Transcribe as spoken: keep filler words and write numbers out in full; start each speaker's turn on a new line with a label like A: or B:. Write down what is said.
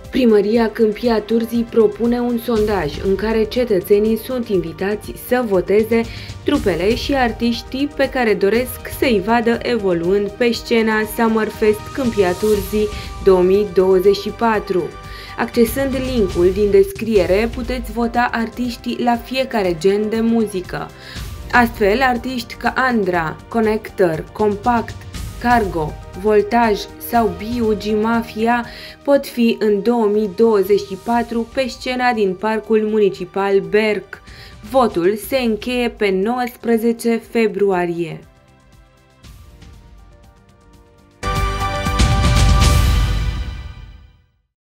A: Primăria Câmpia Turzii propune un sondaj în care cetățenii sunt invitați să voteze trupele și artiștii pe care doresc să-i vadă evoluând pe scena Summerfest Câmpia Turzii două mii douăzeci și patru. Accesând linkul din descriere, puteți vota artiștii la fiecare gen de muzică. Astfel, artiști ca Andra, Connector, Compact, Cargo, Voltaj sau B U G Mafia pot fi în două mii douăzeci și patru pe scena din Parcul Municipal Berc. Votul se încheie pe nouăsprezece februarie.